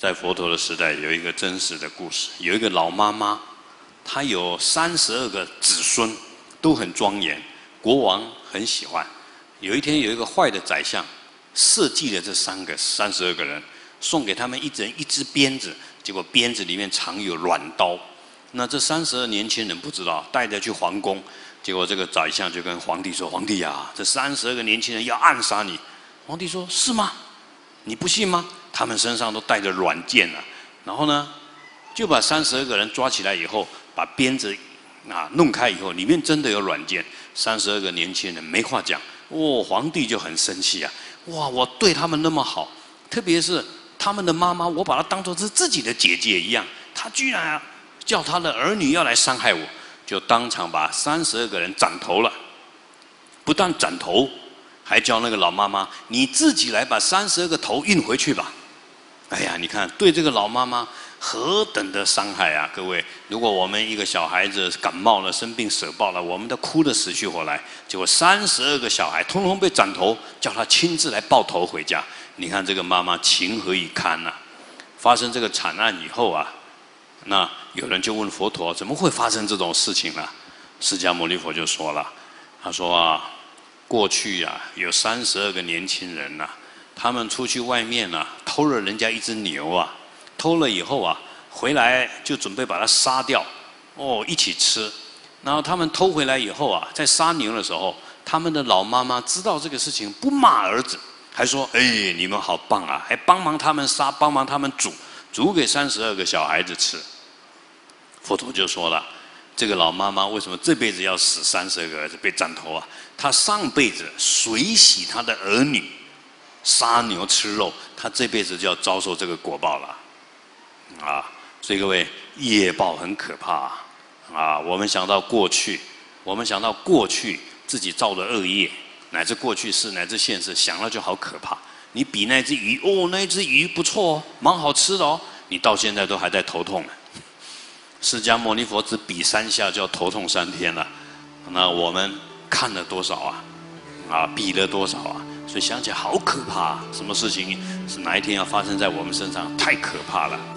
在佛陀的时代，有一个真实的故事，有一个老妈妈，她有32个子孙，都很庄严，国王很喜欢。有一天，有一个坏的宰相，设计了这32个人，送给他们一人一支鞭子，结果鞭子里面藏有软刀。那这32年轻人不知道，带着去皇宫，结果这个宰相就跟皇帝说：“皇帝啊，这32个年轻人要暗杀你。”皇帝说：“是吗？你不信吗？他们身上都带着软剑啊。”然后呢，就把32个人抓起来以后，把鞭子弄开以后，里面真的有软剑。32个年轻人没话讲，皇帝就很生气啊！哇，我对他们那么好，特别是他们的妈妈，我把她当作是自己的姐姐一样，她居然叫她的儿女要来伤害我，就当场把32个人斩头了。不但斩头，还叫那个老妈妈，你自己来把32个头运回去吧。哎呀，你看对这个老妈妈何等的伤害啊！各位，如果我们一个小孩子感冒了、生病舍报了，我们都哭得死去活来。结果32个小孩通通被斩头，叫他亲自来抱头回家。你看这个妈妈情何以堪啊！发生这个惨案以后啊，那有人就问佛陀，怎么会发生这种事情呢？释迦牟尼佛就说了，他说啊，过去有32个年轻人他们出去外面偷了人家一只牛偷了以后回来就准备把它杀掉，一起吃。然后他们偷回来以后在杀牛的时候，他们的老妈妈知道这个事情，不骂儿子，还说：“哎，你们好棒啊，还帮忙他们杀，帮忙他们煮给32个小孩子吃。”佛陀就说了，这个老妈妈为什么这辈子要死32个儿子被斩头她上辈子水洗她的儿女，杀牛吃肉，她这辈子就要遭受这个果报了。所以各位，业报很可怕我们想到过去自己造的恶业，乃至过去世，乃至现世，想了就好可怕。你比那只鱼，那一只鱼不错蛮好吃的你到现在都还在头痛呢。释迦牟尼佛只比3下就要头痛3天了，那我们看了多少比了多少所以想起来好可怕什么事情是哪一天要发生在我们身上，太可怕了。